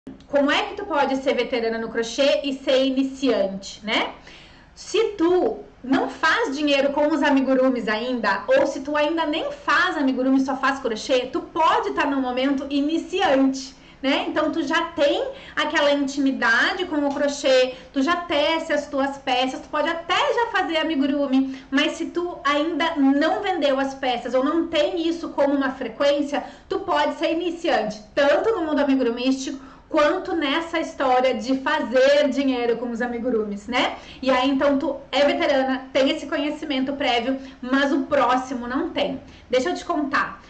como é que tu pode ser veterana no crochê e ser iniciante, né? Se tu não faz dinheiro com os amigurumis ainda, ou se tu ainda nem faz amigurumi, só faz crochê, tu pode estar no momento iniciante, né? Então tu já tem aquela intimidade com o crochê, tu já tece as tuas peças, tu pode até já fazer amigurumi, mas se tu ainda não vendeu as peças ou não tem isso como uma frequência, tu pode ser iniciante, tanto no mundo amigurumístico quanto nessa história de fazer dinheiro com os amigurumis, né? E aí, então, tu é veterana, tem esse conhecimento prévio, mas o próximo não tem. Deixa eu te contar.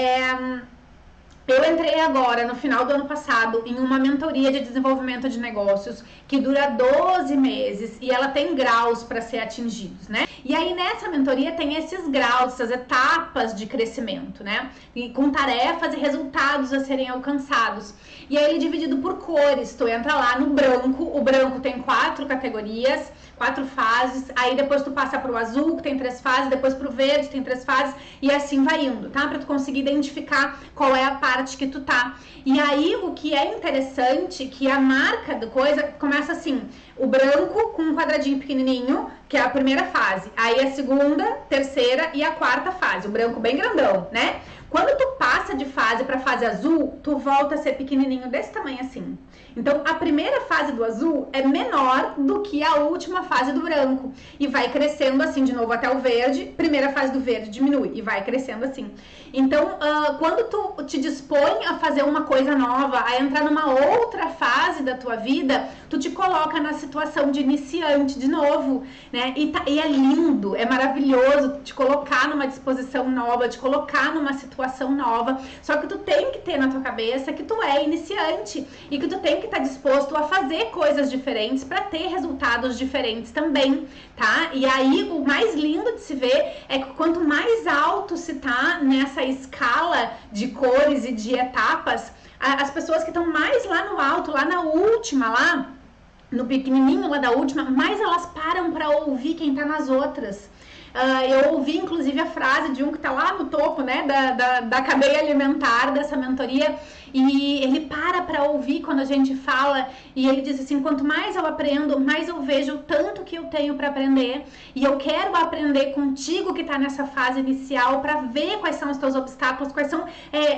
Eu entrei agora, no final do ano passado, em uma mentoria de desenvolvimento de negócios que dura 12 meses e ela tem graus para ser atingidos, né? E aí nessa mentoria tem esses graus, essas etapas de crescimento, né? E com tarefas e resultados a serem alcançados. E aí ele é dividido por cores, tu entra lá no branco, o branco tem 4 categorias, 4 fases, aí depois tu passa pro azul, que tem 3 fases, depois pro verde, tem 3 fases, e assim vai indo, tá? Pra tu conseguir identificar qual é a parte que tu tá. E aí, o que é interessante, que a marca da coisa começa assim, o branco com um quadradinho pequenininho, que é a primeira fase, aí a segunda, terceira e a quarta fase, o branco bem grandão, né? Quando tu passa de fase para fase azul, tu volta a ser pequenininho desse tamanho assim. Então, a primeira fase do azul é menor do que a última fase do branco. E vai crescendo assim de novo até o verde. Primeira fase do verde diminui e vai crescendo assim. Então, quando tu te dispõe a fazer uma coisa nova, a entrar numa outra fase da tua vida, tu te coloca na situação de iniciante de novo, né? E é lindo, é maravilhoso te colocar numa disposição nova, te colocar numa situação nova. Só que tu tem que ter na tua cabeça que tu é iniciante e que tu tem que estar disposto a fazer coisas diferentes para ter resultados diferentes também, tá? E aí o mais lindo de se ver é que quanto mais alto se tá nessa escala de cores e de etapas, as pessoas que estão mais lá no alto, lá na última, lá no pequenininho lá da última, mais elas param para ouvir quem tá nas outras. Eu ouvi inclusive a frase de um que tá lá no topo, né, da cadeia alimentar dessa mentoria, e ele para ouvir quando a gente fala, e ele diz assim, quanto mais eu aprendo, mais eu vejo o tanto que eu tenho para aprender, e eu quero aprender contigo que tá nessa fase inicial, para ver quais são os teus obstáculos, quais são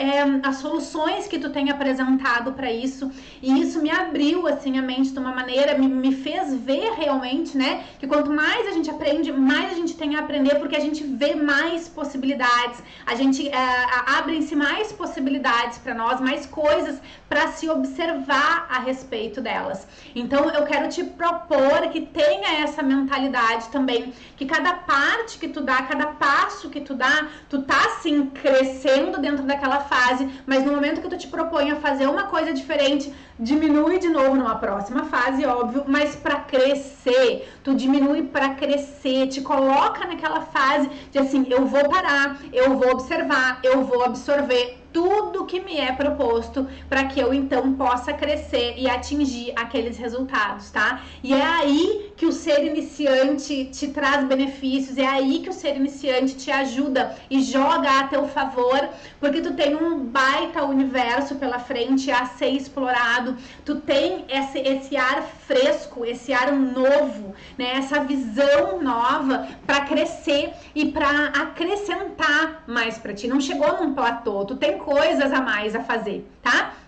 as soluções que tu tem apresentado para isso, e isso me abriu assim a mente de uma maneira, me fez ver realmente, né, que quanto mais a gente aprende, mais a gente tem a aprender, porque a gente vê mais possibilidades, a gente abrem-se mais possibilidades para nós, mais coisas para se observar a respeito delas. Então eu quero te propor que tenha essa mentalidade também, que cada parte que tu dá, cada passo que tu dá, tu tá assim crescendo dentro daquela fase, mas no momento que tu te propõe a fazer uma coisa diferente, diminui de novo numa próxima fase, óbvio, mas para crescer, tu diminui para crescer, te coloca naquela fase de assim, eu vou parar, eu vou observar, eu vou absorver tudo que me é proposto para que eu então possa crescer e atingir aqueles resultados, tá? E é aí que o ser iniciante te traz benefícios, é aí que o ser iniciante te ajuda e joga a teu favor, porque tu tem um baita universo pela frente a ser explorado, tu tem esse ar fresco, esse ar novo, né? Essa visão nova para crescer e para acrescentar mais para ti. Não chegou num platô, tu tem coisas a mais a fazer, tá?